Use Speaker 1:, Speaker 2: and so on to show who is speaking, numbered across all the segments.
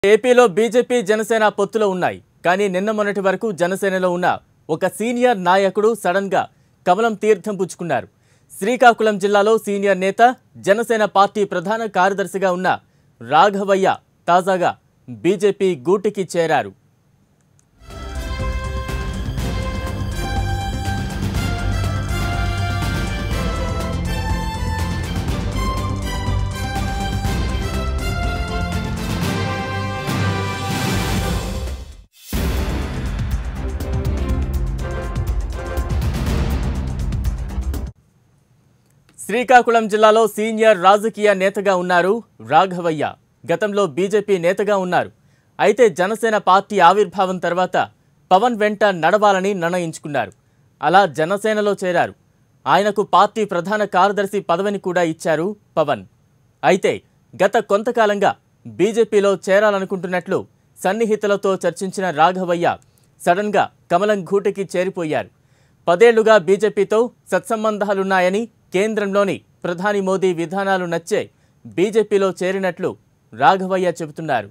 Speaker 1: ఏపీలో బీజేపీ జనసేన పొత్తులో ఉన్నాయి. కానీ నిన్న మొన్నటి వరకు జనసేనలో ఉన్న ఒక సీనియర్ నాయకుడు సడన్ గా కమలం తీర్థం పుచ్చుకున్నారు. శ్రీకాకుళం జిల్లాలో సీనియర్ నేత జనసేన పార్టీ ప్రధాన కార్యదర్శిగా ఉన్న రాఘవయ్య తాజాగా బీజేపీ గూటికి చేరారు. శ్రీకాకుళం జిల్లాలో సీనియర్ రాజకీయ నేతగా ఉన్నారు రాఘవయ్య. గతంలో బీజేపీ నేతగా ఉన్నారు. అయితే జనసేన పార్టీ ఆవిర్భావం తర్వాత పవన్ వెంట నడవాలని నిర్ణయించుకున్నారు. అలా జనసేనలో చేరారు. ఆయనకు పార్టీ ప్రధాన కార్యదర్శి పదవిని కూడా ఇచ్చారు పవన్. అయితే గత కొంతకాలంగా బీజేపీలో చేరాలనుకుంటున్నట్లు సన్నిహితులతో చర్చించిన రాఘవయ్య సడన్గా కమలం గూటికి చేరిపోయారు. 10 ఏళ్లుగా బీజేపీతో సత్సంబంధాలున్నాయని, కేంద్రంలోని ప్రధాని మోదీ విధానాలు నచ్చే బీజేపీలో చేరినట్లు రాఘవయ్య చెబుతున్నారు.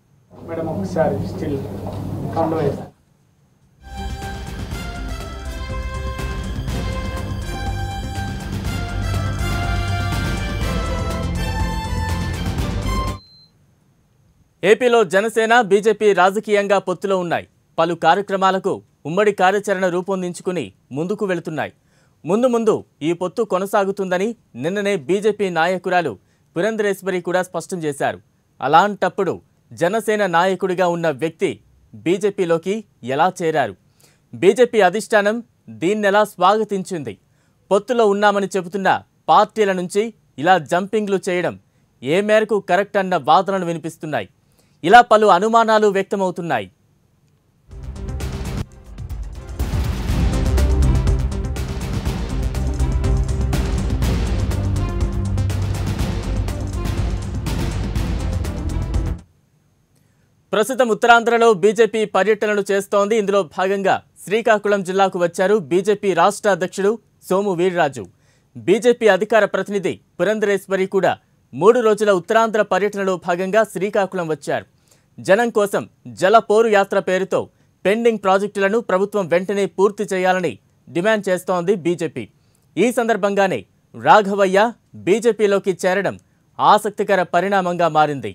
Speaker 1: ఏపీలో జనసేన బీజేపీ రాజకీయంగా పొత్తులో ఉన్నాయి. పలు కార్యక్రమాలకు ఉమ్మడి కార్యాచరణ రూపొందించుకుని ముందుకు వెళుతున్నాయి. ముందు ఈ పొత్తు కొనసాగుతుందని నిన్ననే బీజేపీ నాయకురాలు పురంధరేశ్వరి కూడా స్పష్టం చేశారు. అలాంటప్పుడు జనసేన నాయకుడిగా ఉన్న వ్యక్తి బీజేపీలోకి ఎలా చేరారు? బీజేపీ అధిష్టానం దీన్నెలా స్వాగతించింది? పొత్తులో ఉన్నామని చెబుతున్న పార్టీల నుంచి ఇలా జంపింగ్లు చేయడం ఏ మేరకు కరెక్ట్ అన్న వాదనలు వినిపిస్తున్నాయి. ఇలా పలు అనుమానాలు వ్యక్తమవుతున్నాయి. ప్రస్తుతం ఉత్తరాంధ్రలో బీజేపీ పర్యటనలు చేస్తోంది. ఇందులో భాగంగా శ్రీకాకుళం జిల్లాకు వచ్చారు బీజేపీ రాష్ట్ర అధ్యక్షుడు సోము వీర్రాజు. బీజేపీ అధికార ప్రతినిధి పురంధరేశ్వరి కూడా 3 రోజుల ఉత్తరాంధ్ర పర్యటనలో భాగంగా శ్రీకాకుళం వచ్చారు. జనం కోసం జలపోరు యాత్ర పేరుతో పెండింగ్ ప్రాజెక్టులను ప్రభుత్వం వెంటనే పూర్తి చేయాలని డిమాండ్ చేస్తోంది బీజేపీ. ఈ సందర్భంగానే రాఘవయ్య బీజేపీలోకి చేరడం ఆసక్తికర పరిణామంగా మారింది.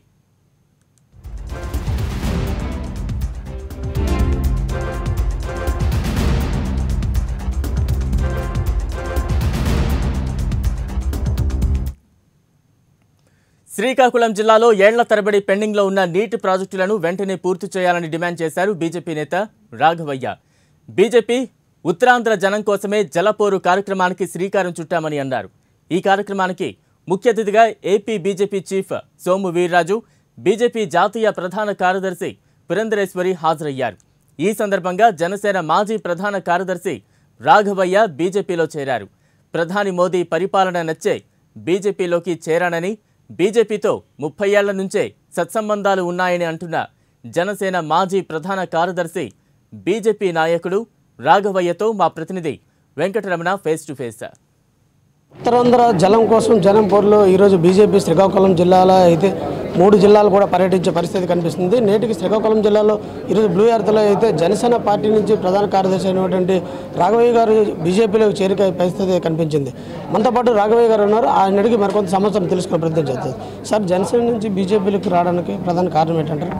Speaker 1: శ్రీకాకుళం జిల్లాలో ఏళ్ల తరబడి పెండింగ్లో ఉన్న నీటి ప్రాజెక్టులను వెంటనే పూర్తి చేయాలని డిమాండ్ చేశారు బీజేపీ నేత రాఘవయ్య. బీజేపీ ఉత్తరాంధ్ర జనం కోసమే జలపోరు కార్యక్రమానికి శ్రీకారం చుట్టామని అన్నారు. ఈ కార్యక్రమానికి ముఖ్య అతిథిగా AP BJP chief Somu Veerraju, BJP జాతీయ ప్రధాన కార్యదర్శి పురంధరేశ్వరి హాజరయ్యారు. ఈ సందర్భంగా జనసేన మాజీ ప్రధాన కార్యదర్శి రాఘవయ్య బీజేపీలో చేరారు. ప్రధాని మోదీ పరిపాలన నచ్చే బీజేపీలోకి చేరానని, బీజేపీతో 30 ఏళ్ల నుంచే సత్సంబంధాలు ఉన్నాయని అంటున్న జనసేన మాజీ ప్రధాన కార్యదర్శి బీజేపీ నాయకుడు రాఘవయ్యతో మా ప్రతినిధి Venkataramana face to face.
Speaker 2: Uttarandhra జలం కోసం జనం పోరులో ఈరోజు బీజేపీ శ్రీకాకుళం జిల్లాలో అయితే 3 జిల్లాలు కూడా పర్యటించే పరిస్థితి కనిపిస్తుంది. నేటికి శ్రీకాకుళం జిల్లాలో ఈరోజు బ్లూ ఎర్త్లో అయితే జనసేన పార్టీ నుంచి ప్రధాన కార్యదర్శి అయినటువంటి రాఘవయ్య గారు బీజేపీలోకి చేరిక పరిస్థితి కనిపించింది. మనతో పాటు రాఘవయ్య గారు ఉన్నారు. ఆయన అడిగి మరికొంత సమాచారం తెలుసుకునే ప్రయత్నం చేస్తారు. సార్, జనసేన నుంచి బీజేపీలోకి రావడానికి ప్రధాన కారణం ఏంటంటారు?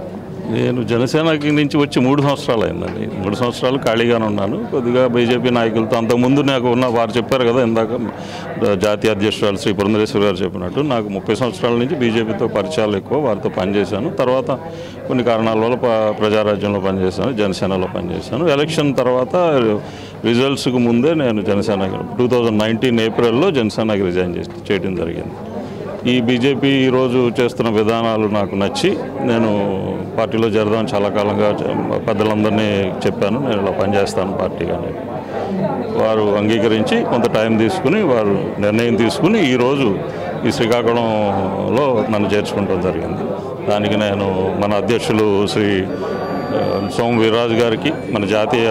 Speaker 3: నేను జనసేనకి నుంచి వచ్చి 3 సంవత్సరాలు అయిందండి. 3 సంవత్సరాలు ఖాళీగానే ఉన్నాను. కొద్దిగా బీజేపీ నాయకులతో అంతకుముందు నాకు ఉన్న వారు చెప్పారు కదా ఇందాక జాతీయ అధ్యక్షురాలు శ్రీ పురంధరేశ్వరి గారు చెప్పినట్టు, నాకు 30 సంవత్సరాల నుంచి బీజేపీతో పరిచయాలు ఎక్కువ, వారితో పనిచేశాను. తర్వాత కొన్ని కారణాల వల్ల ప్రజారాజ్యంలో పనిచేశాను, జనసేనలో పనిచేశాను. ఎలక్షన్ తర్వాత రిజల్ట్స్కు ముందే నేను జనసేన 2019 ఏప్రిల్లో జనసేనకి రిజైన్ చేయడం జరిగింది. ఈ బీజేపీ ఈరోజు చేస్తున్న విధానాలు నాకు నచ్చి నేను పార్టీలో చేరదామని చాలా కాలంగా పెద్దలందరినీ చెప్పాను. నేను ఇలా పనిచేస్తాను పార్టీగానే. వారు అంగీకరించి కొంత టైం తీసుకుని వారు నిర్ణయం తీసుకుని ఈరోజు ఈ శ్రీకాకుళంలో నన్ను చేర్చుకోవడం జరిగింది. దానికి నేను మన అధ్యక్షులు శ్రీ సోము వీర్రాజు గారికి, మన జాతీయ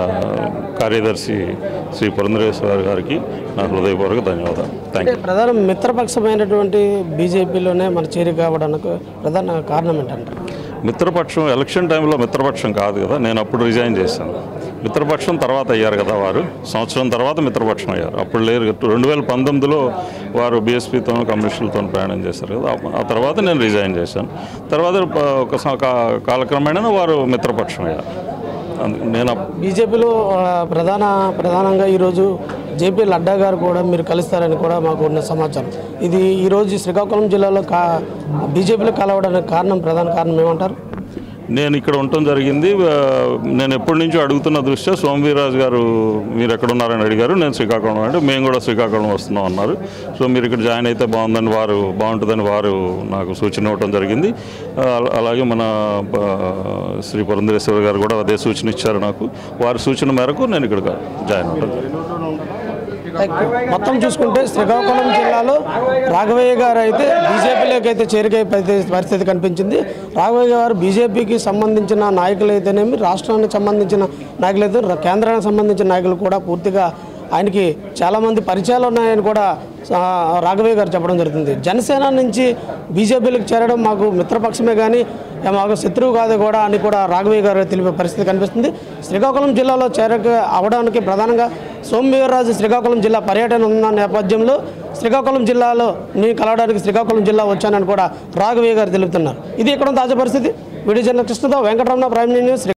Speaker 3: కార్యదర్శి శ్రీ పురంధరేశ్వరి గారికి నా హృదయపూర్వక ధన్యవాదాలు. Thank you.
Speaker 2: ప్రధాన మిత్రపక్షమైనటువంటి బీజేపీలోనే మన చేరిక కావడానికి ప్రధాన కారణం ఏంటంటే
Speaker 3: మిత్రపక్షం ఎలక్షన్ టైంలో మిత్రపక్షం కాదు కదా, నేను అప్పుడు రిజైన్ చేశాను. మిత్రపక్షం తర్వాత అయ్యారు కదా వారు, సంవత్సరం తర్వాత మిత్రపక్షం అయ్యారు. అప్పుడు లేరు. 2019లో వారు బీఎస్పీతో కమ్యూనిస్టులతో ప్రయాణం చేశారు కదా, ఆ తర్వాత నేను రిజైన్ చేశాను. తర్వాత ఒక కాలక్రమేణా వారు మిత్రపక్షం అయ్యారు. నేను
Speaker 2: బీజేపీలో ప్రధానంగా ఈరోజు జేపీ లడ్డా గారు కూడా మీరు కలుస్తారని కూడా మాకు ఉన్న సమాచారం. ఇది ఈరోజు శ్రీకాకుళం జిల్లాలో బీజేపీలో కలవడానికి ప్రధాన కారణం ఏమంటారు?
Speaker 3: నేను ఇక్కడ ఉండటం జరిగింది. నేను ఎప్పటి నుంచో అడుగుతున్న దృష్ట్యా సోమవీర్రాజు గారు మీరు ఎక్కడ ఉన్నారని అడిగారు. నేను శ్రీకాకుళం అంటే మేము కూడా శ్రీకాకుళం వస్తున్నాం అన్నారు. సో మీరు ఇక్కడ జాయిన్ అయితే బాగుంటుందని వారు నాకు సూచన ఇవ్వడం జరిగింది. అలాగే మన శ్రీ పురంధరేశ్వర గారు కూడా అదే సూచన ఇచ్చారు నాకు. వారి సూచన మేరకు నేను ఇక్కడ జాయిన్ అవ్వడం జరిగింది.
Speaker 2: మొత్తం చూసుకుంటే శ్రీకాకుళం జిల్లాలో రాఘవయ్య గారు అయితే బీజేపీలోకి అయితే చేరిక పరిస్థితి కనిపించింది. రాఘవయ్య గారు బీజేపీకి సంబంధించిన నాయకులు అయితేనేమి, రాష్ట్రానికి సంబంధించిన నాయకులు అయితే, కేంద్రానికి సంబంధించిన నాయకులు కూడా పూర్తిగా ఆయనకి చాలామంది పరిచయాలు ఉన్నాయని కూడా రాఘవయ్య గారు చెప్పడం జరుగుతుంది. జనసేన నుంచి బీజేపీలకు చేరడం మాకు మిత్రపక్షమే కానీ మాకు శత్రువు కాదు కూడా అని కూడా రాఘవయ్య గారు తెలిపే పరిస్థితి కనిపిస్తుంది. శ్రీకాకుళం జిల్లాలో చేరక అవడానికి ప్రధానంగా సోమవీర్రాజు శ్రీకాకుళం జిల్లా పర్యటన ఉన్న నేపథ్యంలో శ్రీకాకుళం జిల్లాలో నేను కలవడానికి శ్రీకాకుళం జిల్లా వచ్చానని కూడా రాఘవయ్య గారు తెలుపుతున్నారు. ఇది ఇక్కడ తాజా పరిస్థితి. వీడియో జర్నలిస్ట్ కృష్ణతో వెంకటరమణ, ప్రైమ్ న్యూస్.